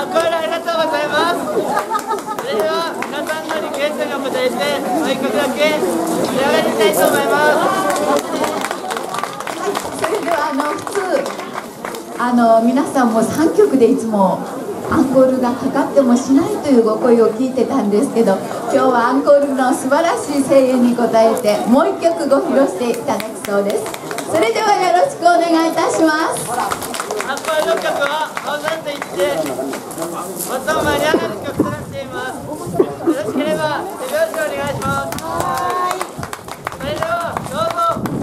アンコールありがとうございます。それでは皆さんのリクエストにお応えしてもう一曲だけ盛り上がりたいと思います。 それでは普通皆さんも3曲でいつもアンコールがかかってもしないというご声を聞いてたんですけど、今日はアンコールの素晴らしい声援に応えてもう1曲ご披露していただくそうです。それではよろしくお願いいたします。 アンコールの曲は大ざと言って最も盛り上がる曲となっています。よろしければ手拍子お願いします。それではどうぞ。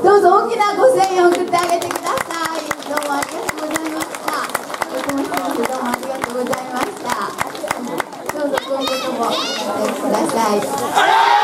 どうぞ大きなご声援を送ってあげてください。どうもありがとうございました。とてもどうもありがとうございました。どうぞ今後ともお付き合いください。